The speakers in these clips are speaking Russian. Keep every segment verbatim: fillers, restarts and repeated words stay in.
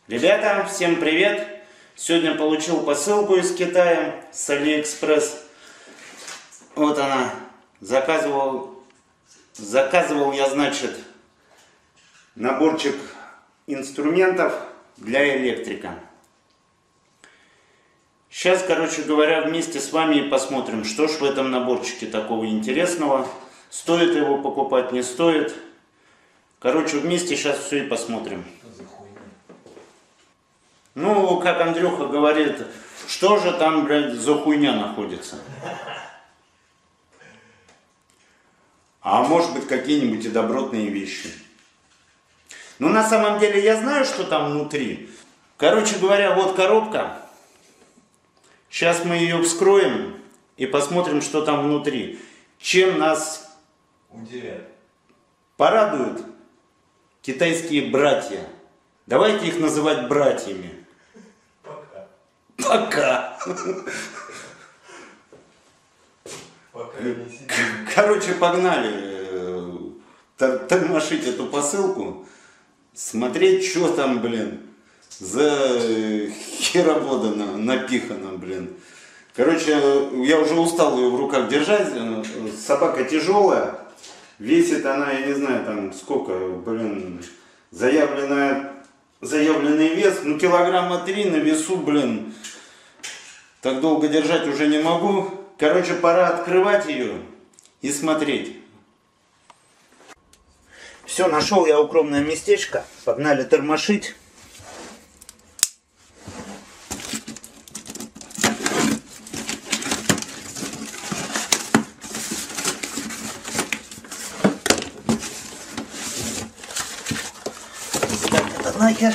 Ребята, всем привет! Сегодня получил посылку из Китая с Алиэкспресс. Вот она. Заказывал, заказывал я, значит, наборчик инструментов для электрика. Сейчас, короче говоря, вместе с вами и посмотрим, что ж в этом наборчике такого интересного. Стоит его покупать, не стоит. Короче, вместе сейчас все и посмотрим. Ну, как Андрюха говорит, что же там, блядь, за хуйня находится? А может быть, какие-нибудь и добротные вещи. Но на самом деле я знаю, что там внутри. Короче говоря, вот коробка. Сейчас мы ее вскроем и посмотрим, что там внутри. Чем нас удивят, порадуют китайские братья. Давайте их называть братьями. Пока. Пока. Пока не сидим. Короче, погнали тормошить эту посылку. Смотреть, что там, блин, за херобода напихано, блин. Короче, я уже устал ее в руках держать. Собака тяжелая. Весит она, я не знаю, там сколько, блин, заявленная... Заявленный вес, ну килограмма три на весу, блин, так долго держать уже не могу. Короче, пора открывать ее и смотреть. Все, нашел я укромное местечко, погнали тормошить. Нахер.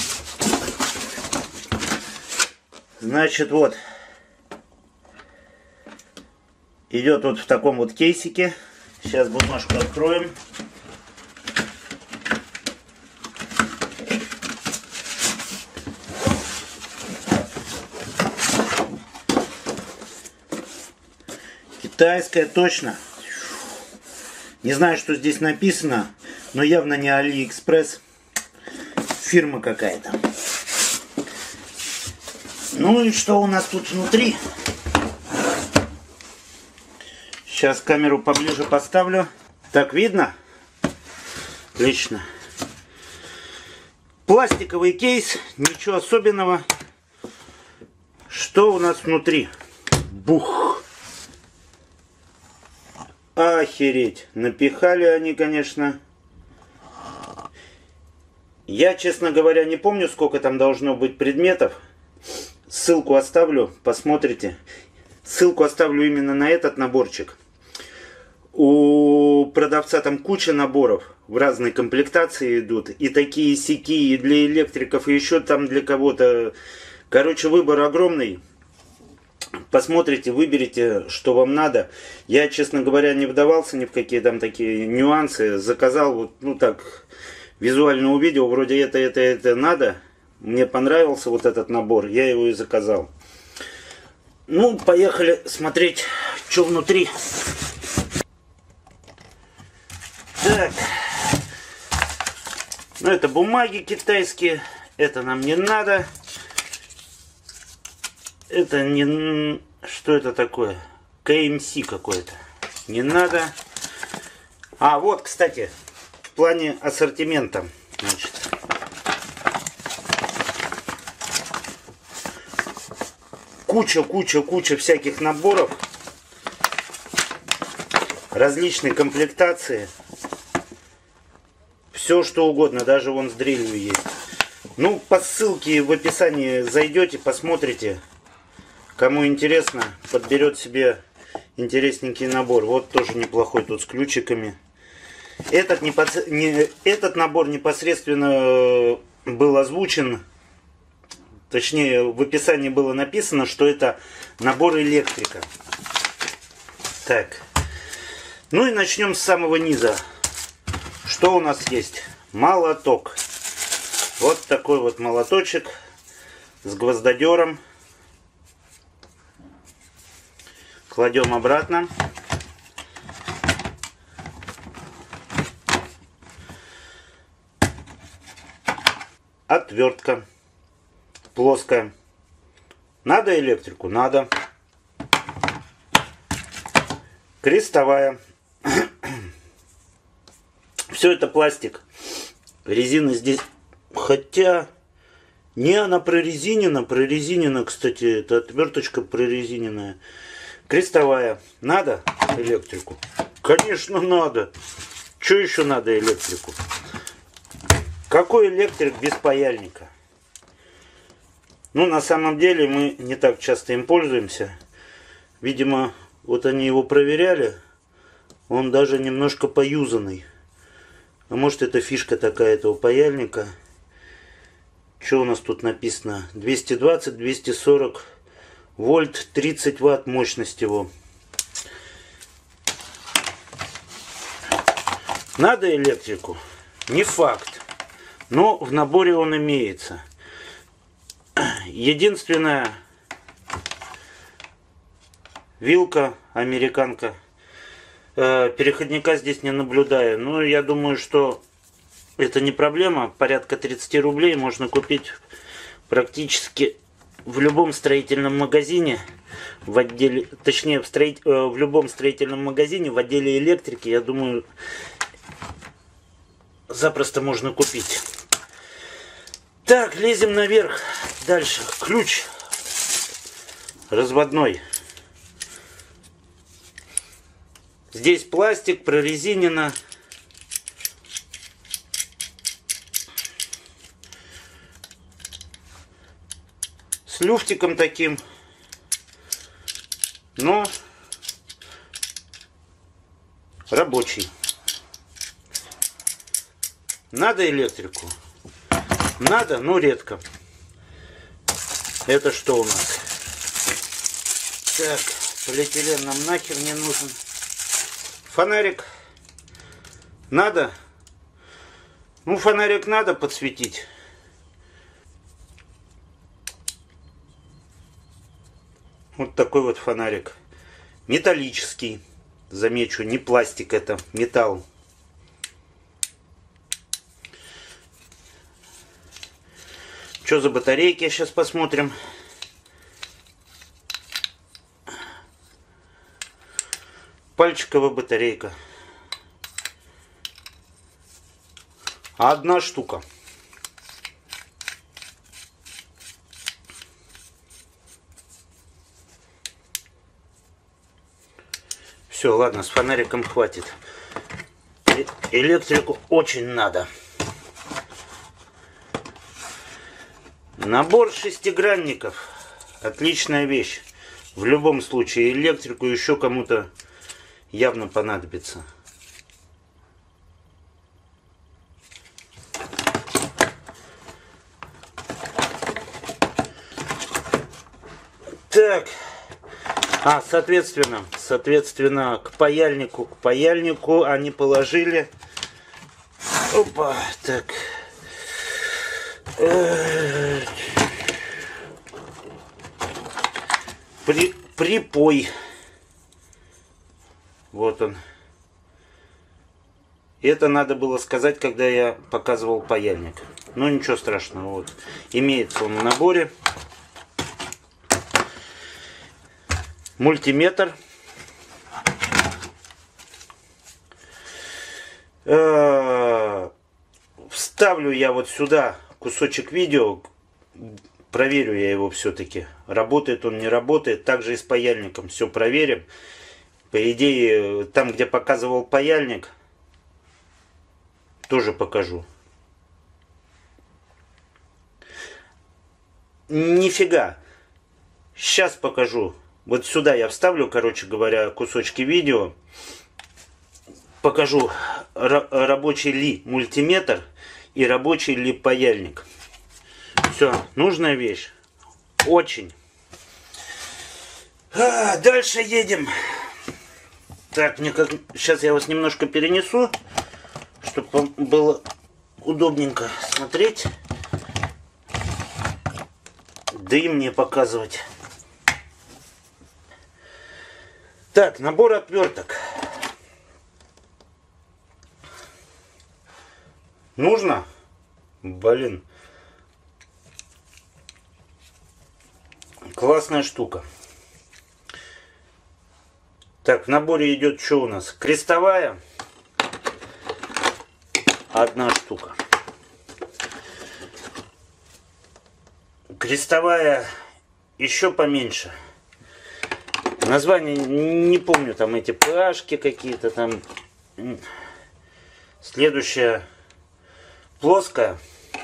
Значит, вот идет вот в таком вот кейсике. Сейчас бумажку откроем. Китайская, точно. Не знаю, что здесь написано, но явно не Алиэкспресс. Фирма какая-то. Ну и что у нас тут внутри? Сейчас камеру поближе поставлю. Так видно? Отлично. Пластиковый кейс, ничего особенного. Что у нас внутри? Бух! Охереть! Напихали они, конечно. Я, честно говоря, не помню, сколько там должно быть предметов. Ссылку оставлю, посмотрите. Ссылку оставлю именно на этот наборчик. У продавца там куча наборов. В разной комплектации идут. И такие, и сякие, и для электриков, и еще там для кого-то. Короче, выбор огромный. Посмотрите, выберите, что вам надо. Я, честно говоря, не вдавался ни в какие там такие нюансы. Заказал вот, ну так... Визуально увидел, вроде это, это, это надо. Мне понравился вот этот набор, я его и заказал. Ну, поехали смотреть, что внутри. Так. Ну, это бумаги китайские. Это нам не надо. Это не... Что это такое? КМС какой-то. Не надо. А, вот, кстати... В плане ассортимента, значит, куча, куча, куча всяких наборов, различные комплектации, все что угодно, даже вон с дрелью есть. Ну, по ссылке в описании зайдете, посмотрите, кому интересно, подберет себе интересненький набор. Вот тоже неплохой тут с ключиками. Этот, непос... не... Этот набор непосредственно был озвучен, точнее в описании было написано, что это набор электрика. Так, ну и начнем с самого низа. Что у нас есть? Молоток. Вот такой вот молоточек с гвоздодером. Кладем обратно. Отвертка. плоская. Надо электрику? Надо. Крестовая. Все это пластик. Резина здесь. Хотя... Не, она прорезинена. Прорезинена, кстати. Это отверточка прорезиненная. Крестовая. Надо электрику? Конечно, надо. Что еще надо электрику? Какой электрик без паяльника? Ну, на самом деле, мы не так часто им пользуемся. Видимо, вот они его проверяли. Он даже немножко поюзанный. А может, это фишка такая этого паяльника. Что у нас тут написано? двести двадцать двести сорок вольт, тридцать ватт мощность его. Надо электрику? Не факт. Но в наборе он имеется. Единственная вилка американка. Переходника здесь не наблюдаю. Но я думаю, что это не проблема. Порядка тридцати рублей можно купить практически в любом строительном магазине. В отделе, точнее, в, строить, в любом строительном магазине в отделе электрики, я думаю, запросто можно купить. Так, лезем наверх. Дальше. Ключ разводной. Здесь пластик, прорезинено. С люфтиком таким. Но рабочий. Надо электрику? Надо, но редко. Это что у нас? Так, полиэтилен нам нахер не нужен. Фонарик надо? Ну, фонарик надо подсветить. Вот такой вот фонарик. Металлический. Замечу, не пластик это, металл. Что за батарейки, сейчас посмотрим. Пальчиковая батарейка. Одна штука. Все, ладно, с фонариком хватит. Электрику очень надо. Набор шестигранников. Отличная вещь. В любом случае, электрику еще кому-то явно понадобится. Так. А, соответственно, соответственно, к паяльнику, к паяльнику они положили. Опа, так. При, припой. Вот он. Это надо было сказать, когда я показывал паяльник. Но ничего страшного. Вот. Имеется он в наборе. Мультиметр. Вставлю я вот сюда кусочек видео. Проверю я его все-таки. Работает он, не работает. Также и с паяльником все проверим. По идее, там, где показывал паяльник, тоже покажу. Нифига. Сейчас покажу. Вот сюда я вставлю, короче говоря, кусочки видео. Покажу, рабочий ли мультиметр и рабочий ли паяльник. Все, нужная вещь. Очень. А, дальше едем. Так, мне как... сейчас я вас немножко перенесу, чтобы было удобненько смотреть. Да и мне показывать. Так, набор отверток. Нужно? Блин. Классная штука. Так, в наборе идет что у нас? Крестовая. Одна штука. Крестовая еще поменьше. Название не помню, там эти пашки какие-то там. Следующая плоская.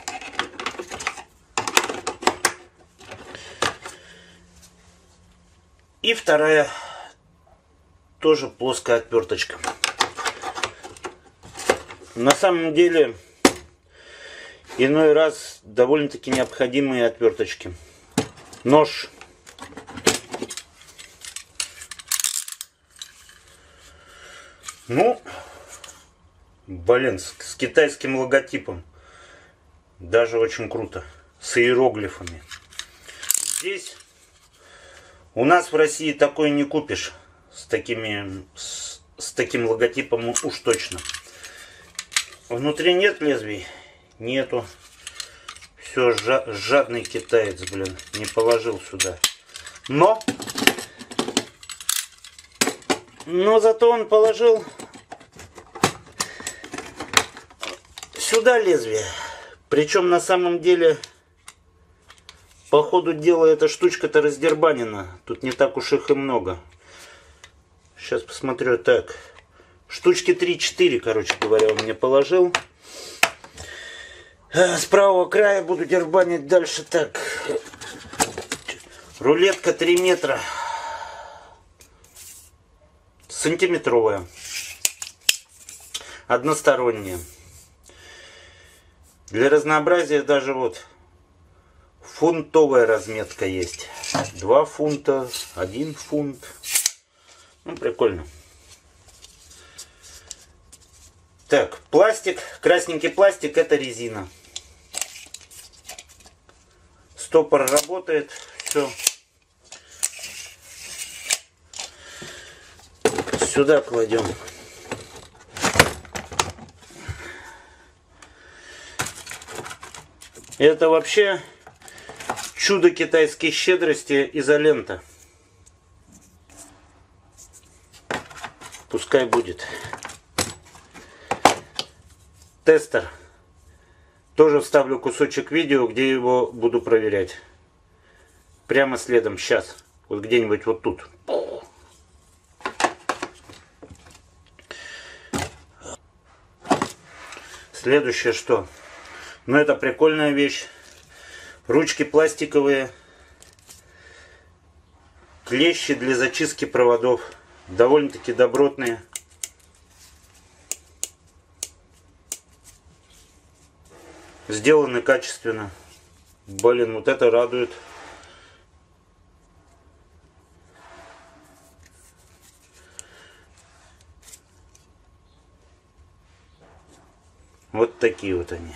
И вторая тоже плоская отверточка. На самом деле иной раз довольно-таки необходимые отверточки. Нож. Ну, блин, с, с китайским логотипом. Даже очень круто. С иероглифами. Здесь у нас в России такое не купишь. С, такими, с, с таким логотипом уж точно. Внутри нет лезвий? Нету. Все, жадный китаец, блин, не положил сюда. Но, но зато он положил сюда лезвие. Причем на самом деле, по ходу дела, эта штучка-то раздербанена. Тут не так уж их и много. Сейчас посмотрю. Так, штучки три-четыре, короче говоря, он мне положил. С правого края буду дербанить дальше. Так, рулетка три метра. Сантиметровая. Односторонняя. Для разнообразия даже вот фунтовая разметка есть. Два фунта, один фунт. Ну, прикольно. Так, пластик. Красненький пластик — это резина. Стопор работает. Все. Сюда кладем. Это вообще чудо китайской щедрости — изолента. Пускай будет. Тестер. Тоже вставлю кусочек видео, где его буду проверять. Прямо следом. Сейчас. Вот где-нибудь вот тут. Следующее что? Ну, это прикольная вещь. Ручки пластиковые. Клещи для зачистки проводов. Довольно-таки добротные. Сделаны качественно. Блин, вот это радует. Вот такие вот они.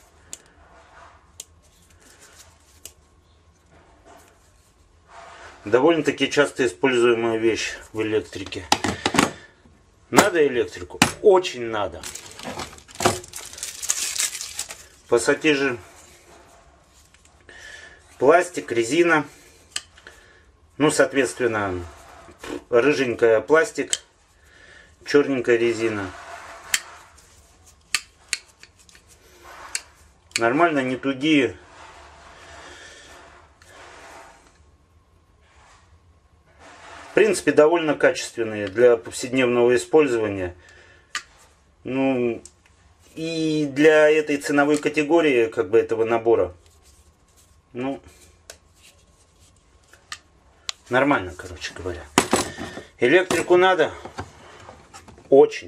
Довольно-таки часто используемая вещь в электрике. Надо электрику? Очень надо. Пассатижи. Пластик, резина. Ну, соответственно, рыженькая пластик, черненькая резина. Нормально, не тугие. В принципе, довольно качественные для повседневного использования. Ну, и для этой ценовой категории, как бы, этого набора, ну, нормально, короче говоря. Электрику надо? Очень.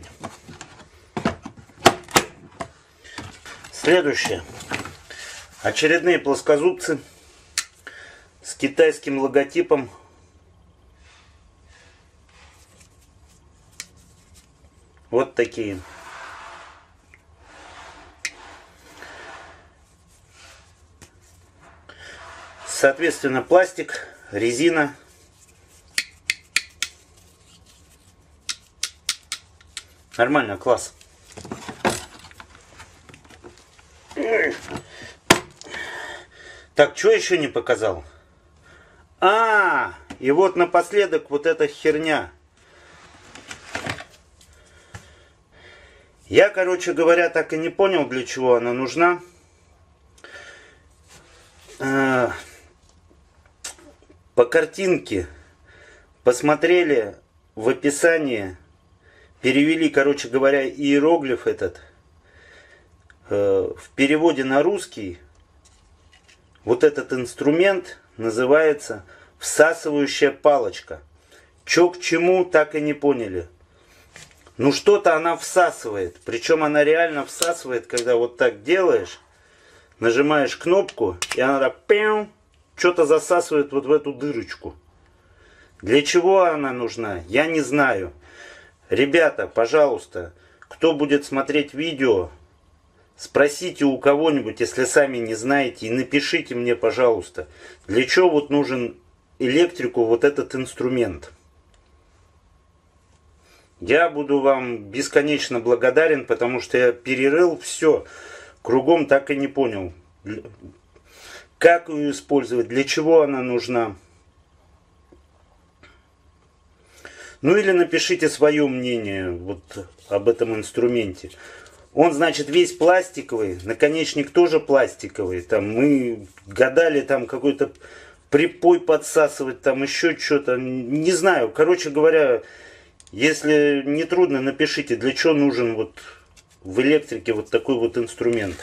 Следующее. Очередные плоскозубцы с китайским логотипом. Вот такие. Соответственно, пластик, резина. Нормально, класс. Так, что еще не показал? А, и вот напоследок вот эта херня. Я, короче говоря, так и не понял, для чего она нужна. По картинке посмотрели в описании, перевели, короче говоря, иероглиф этот. В переводе на русский вот этот инструмент называется всасывающая палочка. Чё к чему, так и не поняли. Ну что-то она всасывает. Причем она реально всасывает, когда вот так делаешь, нажимаешь кнопку, и она так пяу, что-то засасывает вот в эту дырочку. Для чего она нужна, я не знаю. Ребята, пожалуйста, кто будет смотреть видео, спросите у кого-нибудь, если сами не знаете, и напишите мне, пожалуйста, для чего вот нужен электрику вот этот инструмент. Я буду вам бесконечно благодарен, потому что я перерыл все, кругом так и не понял, как ее использовать, для чего она нужна. Ну или напишите свое мнение вот об этом инструменте. Он, значит, весь пластиковый, наконечник тоже пластиковый. Там мы гадали, там какой-то припой подсасывать, там еще что-то, не знаю. Короче говоря, если не трудно, напишите, для чего нужен вот в электрике вот такой вот инструмент.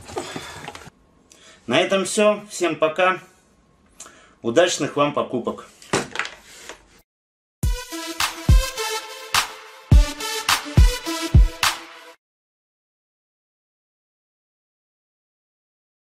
На этом все. Всем пока. Удачных вам покупок.